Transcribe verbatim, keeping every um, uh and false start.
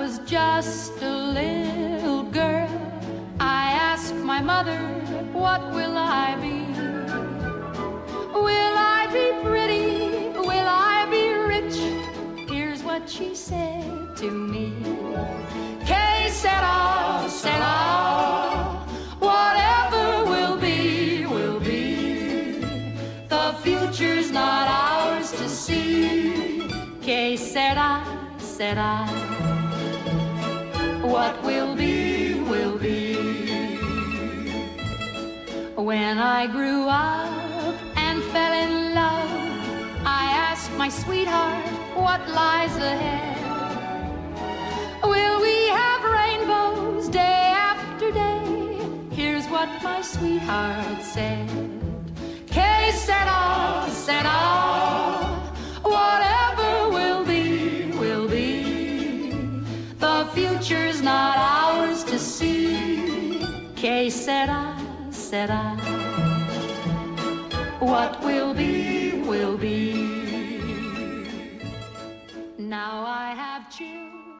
was just a little girl, I asked my mother, what will I be? Will I be pretty? Will I be rich? Here's what she said to me. Que sera, sera, whatever will be, will be. The future's not ours to see. Que sera, sera, what will be, will be. When I grew up and fell in love, I asked my sweetheart, what lies ahead? Will we have rainbows day after day? Here's what my sweetheart said. Que sera, sera, whatever will be, will be. The future's not ours to see. Que sera, sera, what will be,